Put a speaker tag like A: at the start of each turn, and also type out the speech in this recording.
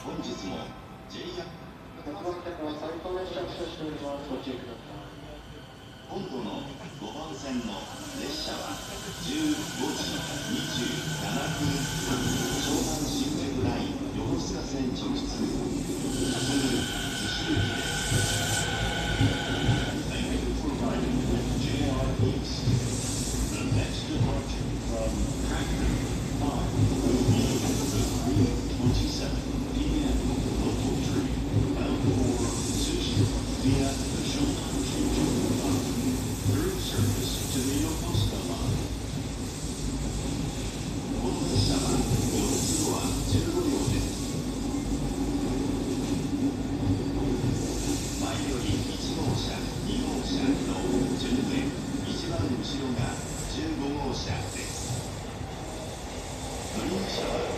A: 本日も JR
B: 本日は最高列車をしております。ご注意ください。
A: 本土の5番線の列車は15時27分湘南新宿ライン横須賀線直通普通逗子行きです。Thank you for riding with JR East. The next departure from Hackney Line will be at 3:27 p.m. local train bound for Tsushima via the Shonan Shinjuku Line. Through service to the Yokosuka Line. この列車は4つドア15両です。前より1号車、2号車の順で一番後ろが15号車です。乗り主は